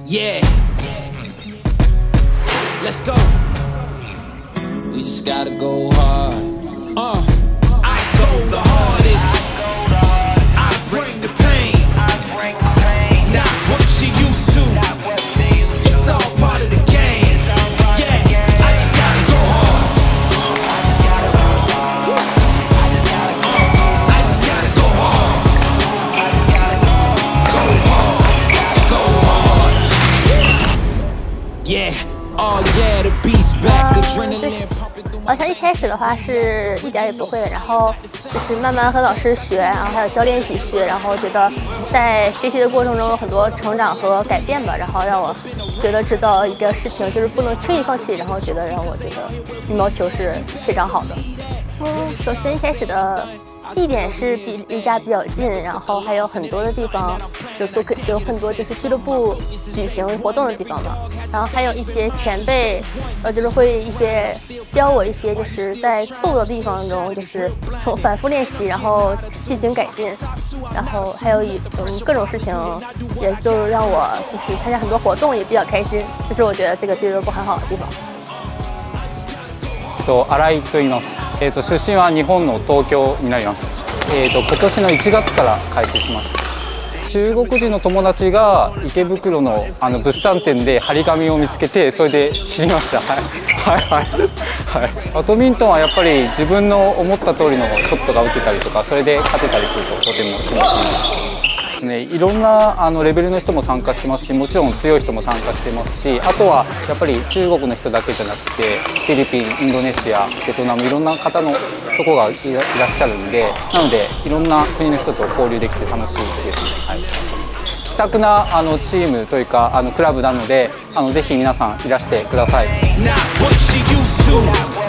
Yeah. Let's go. We just gotta go hard. I go the hardest. I bring the pain. Not what you used to. It's all part of the game. Yeah, I just gotta go hard. I just gotta go hard. Go hard. Go hard. Yeah. Oh yeah, the beat's back. Adrenaline pumping through my 像一开始的话是一点也不会的，然后就是慢慢和老师学，然后还有教练一起学，然后觉得在学习的过程中有很多成长和改变吧，然后让我觉得知道一个事情就是不能轻易放弃，然后让我觉得羽毛球是非常好的。首先一开始的地点是离家比较近，然后还有很多的地方有很多就是俱乐部举行活动的地方嘛，然后还有一些前辈就是会教我一些就是在错误的地方中就是反复练习，然后进行改进，然后还有各种事情也就让我就是参加很多活动也比较开心，这是我觉得这个俱乐部很好的地方。 新井と言います。出身は日本の東京になります。今年の1月から開始しました。中国人の友達が池袋の物産展で張り紙を見つけて、それで知りました。バドミントンはやっぱり自分の思った通りのショットが打てたりとか、それで勝てたりするととても気持ちいいです。いろんなレベルの人も参加してますし、もちろん強い人も参加してますし、あとはやっぱり中国の人だけじゃなくてフィリピン、インドネシア、ベトナムいろんな方のとこがいらっしゃるんで、なのでいろんな国の人と交流できて楽しいですね。気さくなチームというかクラブなのでぜひ皆さんいらしてください。